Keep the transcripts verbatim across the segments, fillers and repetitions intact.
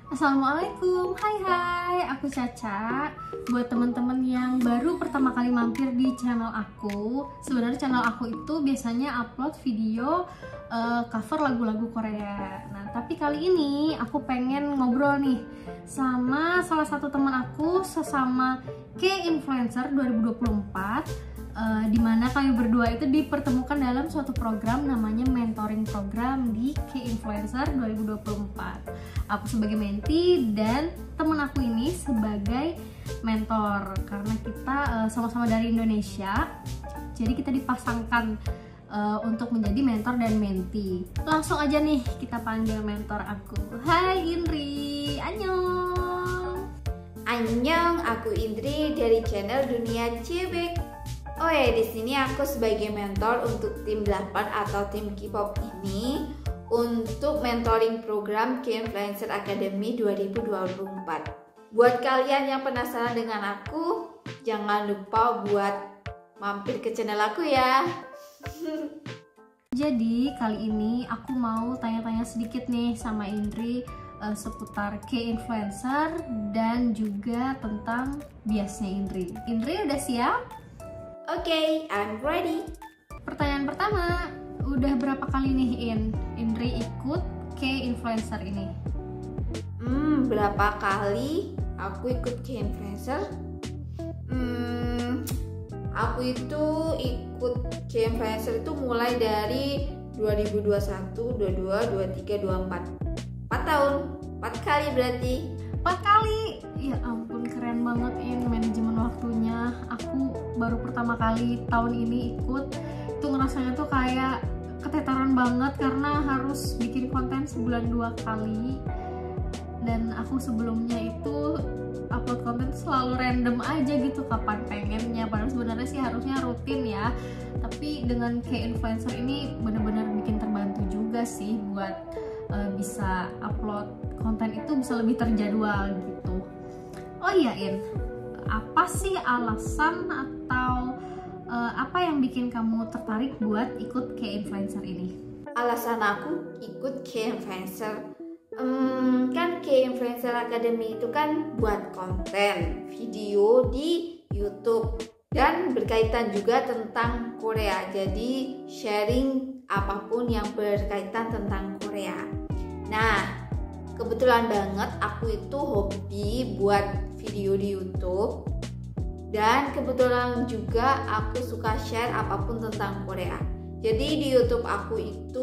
Assalamualaikum, hai hai, aku Caca. Buat teman-teman yang baru pertama kali mampir di channel aku, sebenarnya channel aku itu biasanya upload video uh, cover lagu-lagu Korea. Nah, tapi kali ini aku pengen ngobrol nih sama salah satu teman aku sesama K-Influencer dua ribu dua puluh empat. Uh, dimana kami berdua itu dipertemukan dalam suatu program namanya mentoring program di K-Influencer dua ribu dua puluh empat. Aku sebagai mentee dan temen aku ini sebagai mentor karena kita uh, sama-sama dari Indonesia, jadi kita dipasangkan uh, untuk menjadi mentor dan mentee. Langsung aja nih kita panggil mentor aku. Hai Indri, annyeong. Annyeong, aku Indri dari channel Dunia Cebek. Oh ya, di sini aku sebagai mentor untuk tim delapan atau tim K-pop ini untuk mentoring program K-Influencer Academy dua ribu dua puluh empat. Buat kalian yang penasaran dengan aku, jangan lupa buat mampir ke channel aku ya. Jadi kali ini aku mau tanya-tanya sedikit nih sama Indri uh, seputar K-Influencer dan juga tentang biasnya Indri. Indri udah siap? Oke, okay, I'm ready. Pertanyaan pertama, udah berapa kali nih In, Indri ikut K-Influencer ini? Hmm, berapa kali aku ikut K-Influencer? Hmm, aku itu ikut K-Influencer itu mulai dari dua ribu dua puluh satu, dua puluh dua, dua puluh tiga, dua puluh empat. empat tahun, empat kali berarti. empat kali? Ya ampun, keren banget In manajemen waktunya. Aku baru pertama kali tahun ini ikut, itu ngerasanya tuh kayak ketetaran banget karena harus bikin konten sebulan dua kali. Dan aku sebelumnya itu upload konten selalu random aja gitu, kapan pengennya, padahal sebenarnya sih harusnya rutin ya. Tapi dengan K-Influencer ini bener-bener bikin terbantu juga sih buat uh, bisa upload konten itu bisa lebih terjadwal gitu. Oh iya In, apa sih alasan atau uh, apa yang bikin kamu tertarik buat ikut K-Influencer ini? Alasan aku ikut K-Influencer, um, kan K-Influencer Academy itu kan buat konten video di YouTube dan berkaitan juga tentang Korea. Jadi sharing apapun yang berkaitan tentang Korea. Nah, kebetulan banget aku itu hobi buat video di YouTube dan kebetulan juga aku suka share apapun tentang Korea. Jadi di YouTube aku itu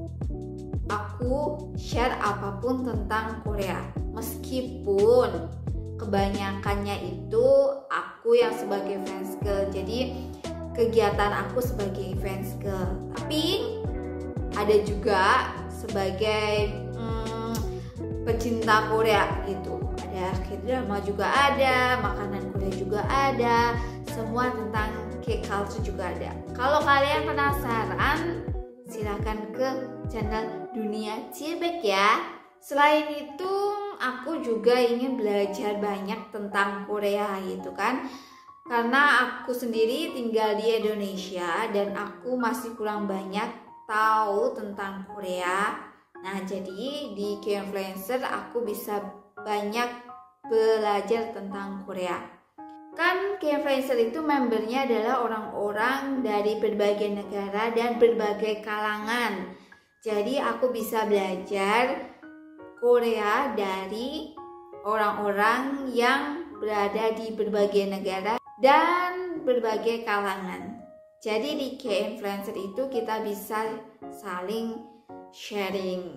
aku share apapun tentang Korea, meskipun kebanyakannya itu aku yang sebagai fans girl. Jadi kegiatan aku sebagai fans girl, tapi ada juga sebagai hmm, pecinta Korea gitu. Ada K-drama juga ada, makanan Korea juga ada, semua tentang K-culture juga ada. Kalau kalian penasaran, silahkan ke channel Dunia Cebek ya. Selain itu, aku juga ingin belajar banyak tentang Korea gitu kan. Karena aku sendiri tinggal di Indonesia dan aku masih kurang banyak tahu tentang Korea. Nah, jadi di K-Influencer aku bisa banyak belajar tentang Korea. Kan K-Influencer itu membernya adalah orang-orang dari berbagai negara dan berbagai kalangan. Jadi aku bisa belajar Korea dari orang-orang yang berada di berbagai negara dan berbagai kalangan. Jadi di K-Influencer itu kita bisa saling sharing,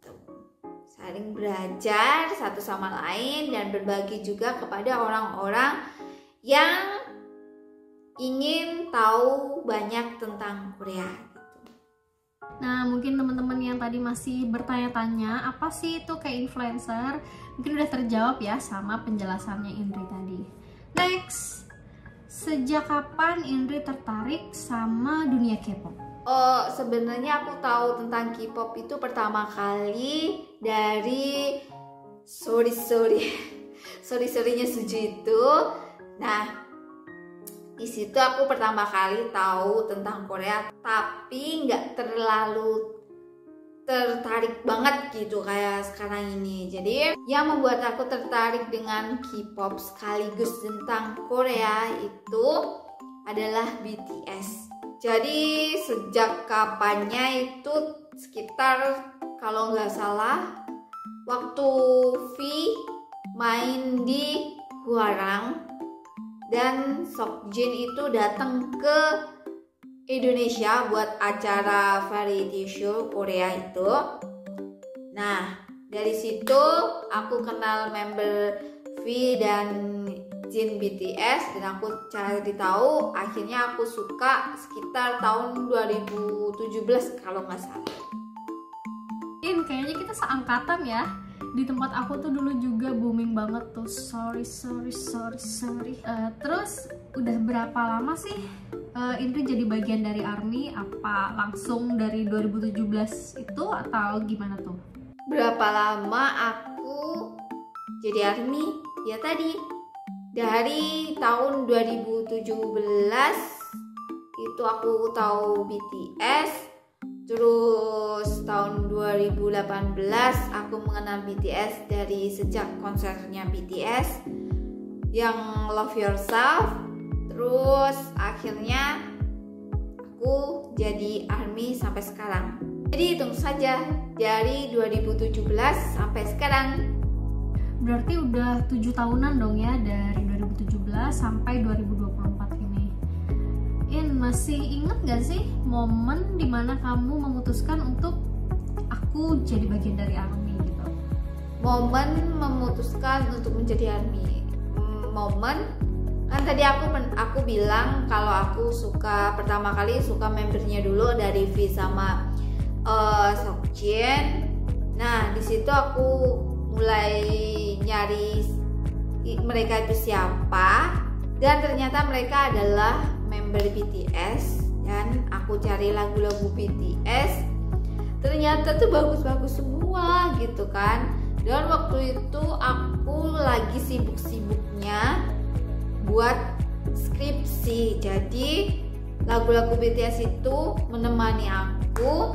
saling belajar satu sama lain dan berbagi juga kepada orang-orang yang ingin tahu banyak tentang Korea gitu. Nah, mungkin teman-teman yang tadi masih bertanya-tanya apa sih itu K-Influencer, mungkin udah terjawab ya sama penjelasannya Indri tadi. Next, sejak kapan Indri tertarik sama dunia K-pop? Oh, sebenarnya aku tahu tentang K-pop itu pertama kali dari sorry sorry sorry sorrynya Suju itu. Nah, di situ aku pertama kali tahu tentang Korea, tapi nggak terlalu tertarik banget gitu kayak sekarang ini. Jadi yang membuat aku tertarik dengan K-pop sekaligus tentang Korea itu adalah B T S. Jadi sejak kapannya itu sekitar kalau nggak salah waktu V main di Hwarang dan Seokjin itu datang ke Indonesia buat acara variety show Korea itu. Nah, dari situ aku kenal member V dan Jin B T S dan aku cari tahu, akhirnya aku suka sekitar tahun dua ribu tujuh belas kalau nggak salah. In, kayaknya kita seangkatan ya. Di tempat aku tuh dulu juga booming banget tuh. Sorry, sorry, sorry, sorry. Uh, terus udah berapa lama sih uh, Indri jadi bagian dari ARMY? Apa langsung dari dua ribu tujuh belas itu atau gimana tuh? Berapa lama aku jadi ARMY? Ya tadi dari tahun dua ribu tujuh belas itu aku tahu B T S. Terus tahun dua ribu delapan belas aku mengenal B T S dari sejak konsernya B T S yang Love Yourself. Terus akhirnya aku jadi ARMY sampai sekarang. Jadi hitung saja dari dua ribu tujuh belas sampai sekarang. Berarti udah tujuh tahunan dong ya, dari dua ribu tujuh belas sampai dua ribu dua puluh empat ini. In, masih inget gak sih momen dimana kamu memutuskan untuk aku jadi bagian dari ARMY gitu? Momen memutuskan untuk menjadi ARMY, momen kan tadi aku aku bilang kalau aku suka pertama kali suka membernya dulu dari V sama uh, Seokjin. Nah di situ aku mulai nyari mereka itu siapa, dan ternyata mereka adalah member B T S, dan aku cari lagu-lagu B T S, ternyata tuh bagus-bagus semua gitu kan. Dan waktu itu aku lagi sibuk-sibuknya buat skripsi, jadi lagu-lagu B T S itu menemani aku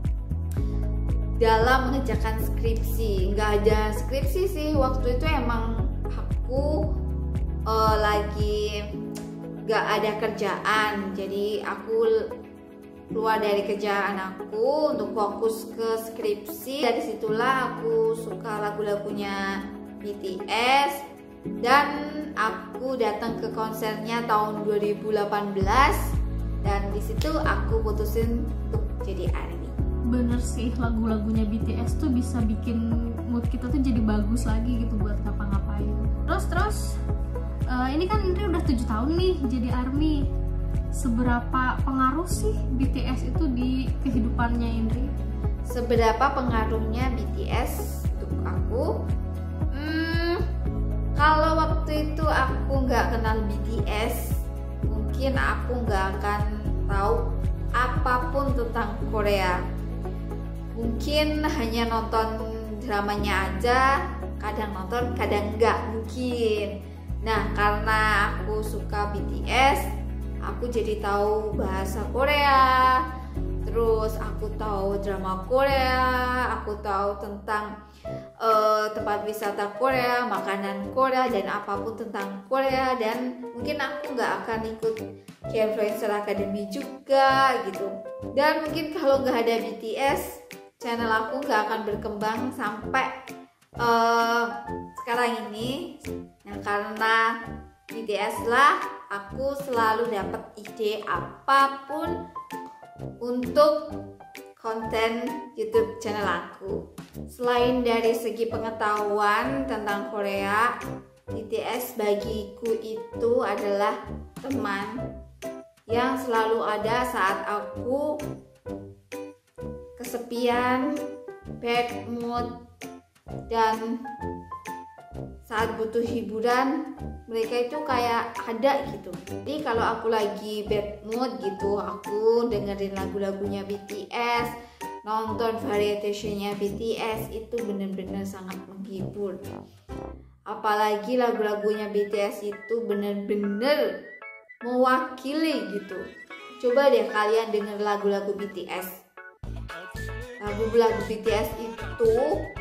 dalam mengerjakan skripsi. Nggak ada skripsi sih waktu itu, emang aku uh, lagi gak ada kerjaan, jadi aku keluar dari kerjaan aku untuk fokus ke skripsi. Dari situlah aku suka lagu-lagunya B T S dan aku datang ke konsernya tahun dua ribu delapan belas, dan di situ aku putusin untuk jadi ARMY. Bener sih, lagu-lagunya B T S tuh bisa bikin mood kita tuh jadi bagus lagi gitu buat ngapa-ngapain. Terus terus Uh, ini kan Indri udah tujuh tahun nih jadi ARMY. Seberapa pengaruh sih B T S itu di kehidupannya Indri? Seberapa pengaruhnya B T S untuk aku? Hmm, kalau waktu itu aku nggak kenal B T S, mungkin aku nggak akan tahu apapun tentang Korea. Mungkin hanya nonton dramanya aja, kadang nonton, kadang nggak mungkin. Nah, karena aku suka B T S, aku jadi tahu bahasa Korea, terus aku tahu drama Korea, aku tahu tentang uh, tempat wisata Korea, makanan Korea, dan apapun tentang Korea. Dan mungkin aku nggak akan ikut K-Influencer Academy juga gitu. Dan mungkin kalau nggak ada B T S, channel aku nggak akan berkembang sampai uh, sekarang ini. Nah, karena B T S lah aku selalu dapat ide apapun untuk konten YouTube channel aku. Selain dari segi pengetahuan tentang Korea, B T S bagiku itu adalah teman yang selalu ada saat aku kesepian, bad mood, dan saat butuh hiburan. Mereka itu kayak ada gitu. Jadi kalau aku lagi bad mood gitu, aku dengerin lagu-lagunya B T S, nonton variety show-nya B T S, itu bener-bener sangat menghibur. Apalagi lagu-lagunya B T S itu bener-bener mewakili gitu. Coba deh kalian denger lagu-lagu B T S. lagu-lagu B T S itu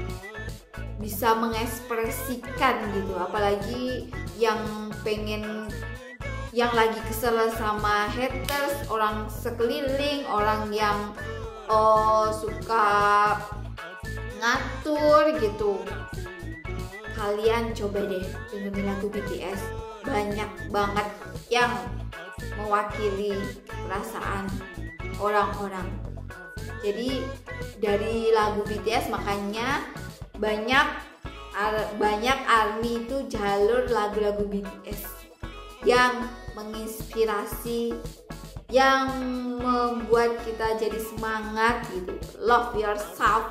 bisa mengekspresikan gitu, apalagi yang pengen, yang lagi kesel sama haters, orang sekeliling, orang yang oh, suka ngatur gitu. Kalian coba deh dengerin lagu B T S, banyak banget yang mewakili perasaan orang-orang. Jadi dari lagu B T S makanya banyak banyak ARMY itu jalur lagu-lagu B T S yang menginspirasi, yang membuat kita jadi semangat gitu. Love yourself.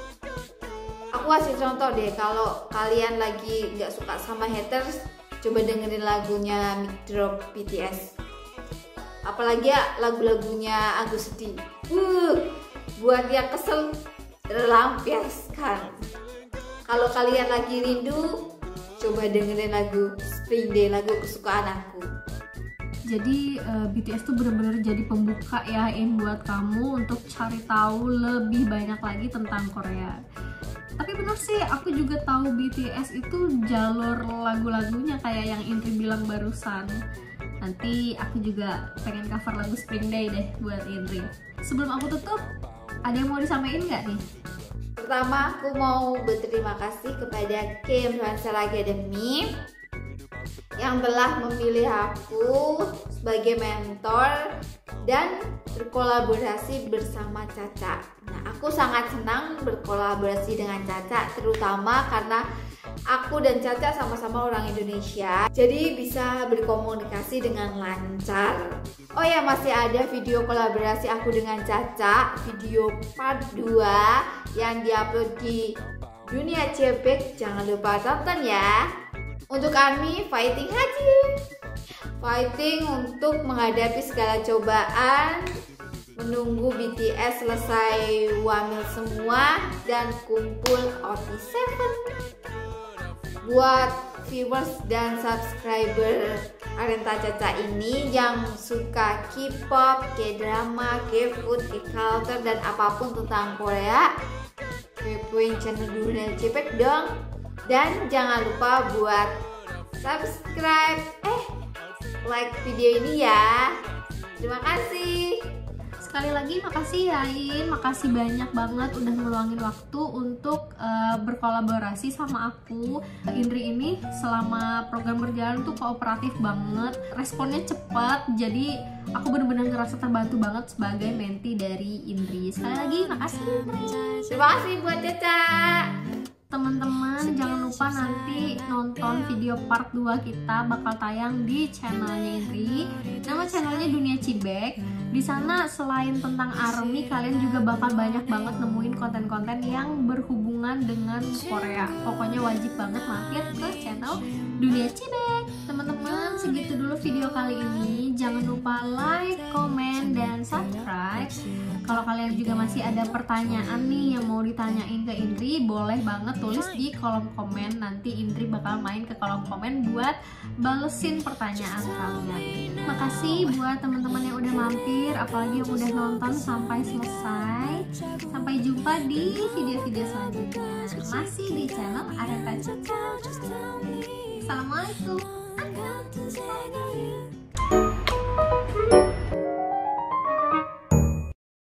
Aku kasih contoh deh, kalau kalian lagi nggak suka sama haters, coba dengerin lagunya Mic Drop B T S. Apalagi ya lagu-lagunya Agus Sedih, uh, buat dia kesel terlampiaskan. Kalau kalian lagi rindu, coba dengerin lagu Spring Day, lagu kesukaan aku. Jadi uh, B T S tuh bener-bener jadi pembuka ya In buat kamu untuk cari tahu lebih banyak lagi tentang Korea. Tapi bener sih, aku juga tahu B T S itu jalur lagu-lagunya kayak yang Indri bilang barusan. Nanti aku juga pengen cover lagu Spring Day deh buat Indri. Sebelum aku tutup, ada yang mau disampaikan nggak nih? Pertama, aku mau berterima kasih kepada K Influencer Academy yang telah memilih aku sebagai mentor dan berkolaborasi bersama Caca. Nah, aku sangat senang berkolaborasi dengan Caca, terutama karena aku dan Caca sama-sama orang Indonesia, jadi bisa berkomunikasi dengan lancar. Oh ya, masih ada video kolaborasi aku dengan Caca, video part dua yang diupload di Dunia Cebek, jangan lupa tonton ya. Untuk ARMY, fighting haji, fighting untuk menghadapi segala cobaan, menunggu B T S selesai wamil semua dan kumpul O T tujuh. Buat viewers dan subscriber Arenta Caca ini yang suka K-pop, K-drama, K-food, K-culture dan apapun tentang Korea, kepoin channel Dunia Cebek dong. Dan jangan lupa buat subscribe, eh like video ini ya. Terima kasih. Sekali lagi makasih ya In, makasih banyak banget udah ngeluangin waktu untuk uh, berkolaborasi sama aku. Indri ini selama program berjalan tuh kooperatif banget, responnya cepat, jadi aku bener-bener ngerasa terbantu banget sebagai menti dari Indri. Sekali lagi makasih Indri. Terima kasih buat Caca. Teman-teman jangan lupa nanti nonton video part dua kita bakal tayang di channelnya Indri. Nama channelnya Dunia Cibek. Di sana selain tentang ARMY, kalian juga bakal banyak banget nemuin konten-konten yang berhubungan dengan Korea. Pokoknya wajib banget mampir ke channel Dunia Cibek. Teman-teman, segitu dulu video kali ini. Jangan lupa like, komen, dan subscribe. Kalau kalian juga masih ada pertanyaan nih yang mau ditanyain ke Indri, boleh banget tulis di kolom komen. Nanti Indri bakal main ke kolom komen buat balesin pertanyaan kalian. Makasih buat teman-teman yang udah mampir, apalagi yang udah nonton sampai selesai. Sampai jumpa di video-video selanjutnya masih di channel Arenta Caca. Assalamualaikum.